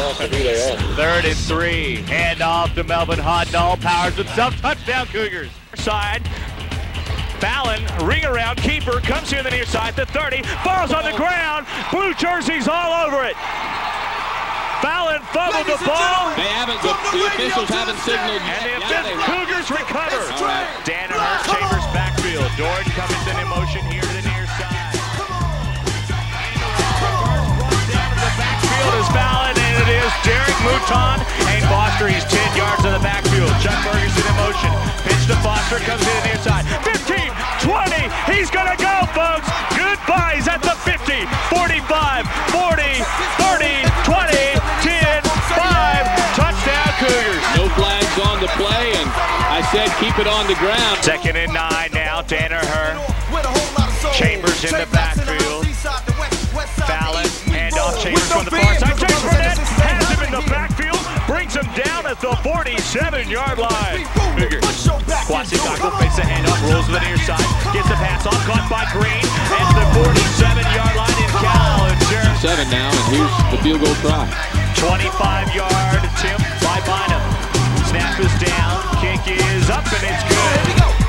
Third and 3. Hand off to Melvin Hodnall. Powers himself. Touchdown Cougars. Side. Fallon, ring around, keeper, comes here to the near side, the 30, falls on the ground, blue jerseys all over it. Fallon fumbled the ball. They haven't, the officials haven't signaled. And the Cougars recover. Right. Danaher, Chambers backfield. Dorn comes in motion here to the near side. Down to the backfield is Fallon, and it is Derek Mouton and Foster. He's 10 yards in the backfield. Chuck Ferguson in motion. Pitch to Foster, comes in the near side. 15, 20, he's gonna go, folks. Goodbye, he's at the 50, 45, 40, 30, 20, 10, 5, touchdown Cougars. No flags on the play, and I said keep it on the ground. 2nd and 9 now, Danaher. Chambers in the backfield. Fallon, handoff, Chambers from the far side. James Burnett has him in the backfield, brings him down at the 47-yard line. Kwasi Cockle fakes the handoff, rolls to the near side, gets the pass off, caught by Green at the 47-yard line in Cal. 7 now, and here's the field goal try. 25-yard attempt by Bynum. Snap is down, kick is up, and it's good.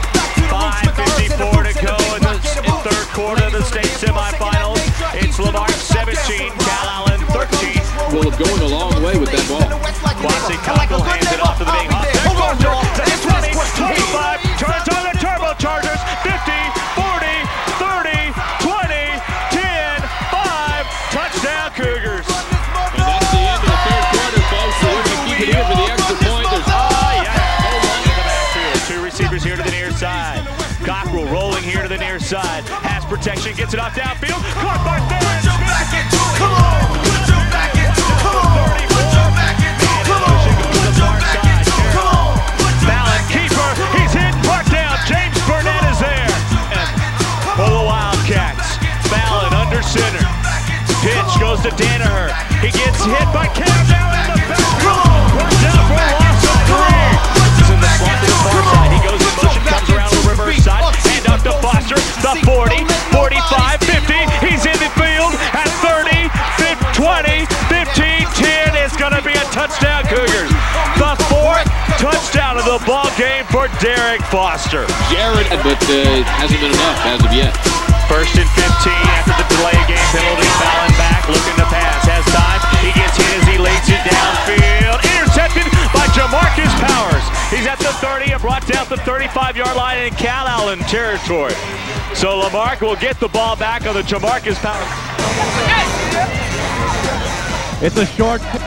5:54 to go in the third quarter of the state semifinals. It's Lamar 17, Cal Allen 13. Will have gone a long way with that ball. Kwasi Cockle hands it off to the big hawk. There's 20, 25, turns on the turbochargers. 50, 40, 30, 20, 10, 5, touchdown Cougars. And that's the end of the third quarter, folks. So we're going to keep it here for the extra point. There's no one in the backfield. 2 receivers here to the near side. Cockrell rolling here to the near side. Has protection, gets it off downfield. Caught by Barron. Come on, put your back into it. Come on, put your back into it. Come on, goes to the far side. Fallon, keeper, he's hit, brought down. James Burnett is there. For the Wildcats. Fallon under center. Pitch goes to Danaher. He gets hit by Cam down in the backfield. Brought down for a loss of 3. He's in the slot to the far side. He goes in motion, comes around the reverse side. Hand off to Foster. The 40, 45, 50. He's in the field at 30, 20, 15, 10. It's going to be a touchdown Cougars. The 4th touchdown of the ball game for Derek Foster. Jared, but it hasn't been enough as of yet. 1st and 15 after the delay game penalty. Fallon back, looking to pass. Has time. He gets hit as he lays it downfield. Intercepted by Jamarcus Powers. He's at the 30 and brought down the 35-yard line in Cal Allen territory. So Lamarck will get the ball back on the Jamarcus Powers. It's a short